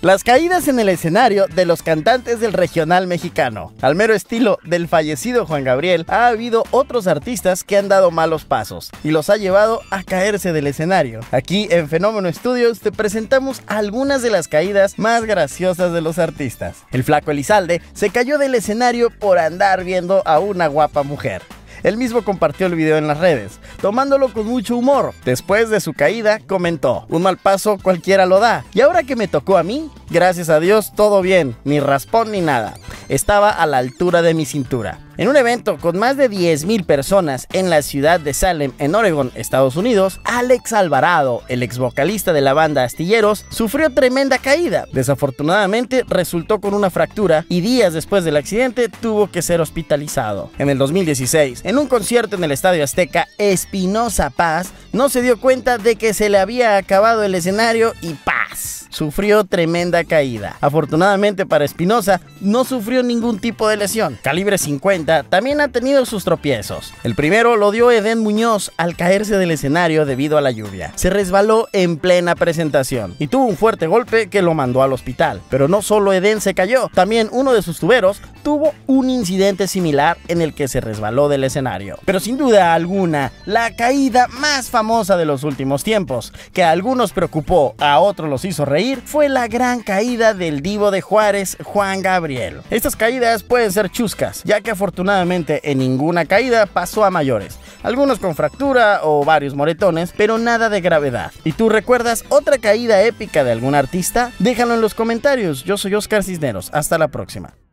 Las caídas en el escenario de los cantantes del regional mexicano. Al mero estilo del fallecido Juan Gabriel, ha habido otros artistas que han dado malos pasos y los ha llevado a caerse del escenario. Aquí en Fenómeno Studios te presentamos algunas de las caídas más graciosas de los artistas. El Flaco Elizalde se cayó del escenario por andar viendo a una guapa mujer. Él mismo compartió el video en las redes, tomándolo con mucho humor. Después de su caída, comentó: un mal paso cualquiera lo da, y ahora que me tocó a mí, gracias a Dios todo bien, ni raspón ni nada. Estaba a la altura de mi cintura. En un evento con más de 10,000 personas en la ciudad de Salem, en Oregón, Estados Unidos, Alex Alvarado, el ex vocalista de la banda Astilleros, sufrió tremenda caída. Desafortunadamente resultó con una fractura y días después del accidente tuvo que ser hospitalizado. En el 2016, en un concierto en el Estadio Azteca, Espinoza Paz no se dio cuenta de que se le había acabado el escenario y ¡paz! Sufrió tremenda caída. Afortunadamente para Espinoza no sufrió ningún tipo de lesión. Calibre 50 también ha tenido sus tropiezos. El primero lo dio Edén Muñoz al caerse del escenario debido a la lluvia. Se resbaló en plena presentación y tuvo un fuerte golpe que lo mandó al hospital. Pero no solo Edén se cayó, también uno de sus tuberos tuvo un incidente similar en el que se resbaló del escenario. Pero sin duda alguna, la caída más famosa de los últimos tiempos, que a algunos preocupó, a otros los hizo reír, fue la gran caída del divo de Juárez, Juan Gabriel. Estas caídas pueden ser chuscas, ya que afortunadamente en ninguna caída pasó a mayores. Algunos con fractura o varios moretones, pero nada de gravedad. ¿Y tú recuerdas otra caída épica de algún artista? Déjalo en los comentarios. Yo soy Oscar Cisneros. Hasta la próxima.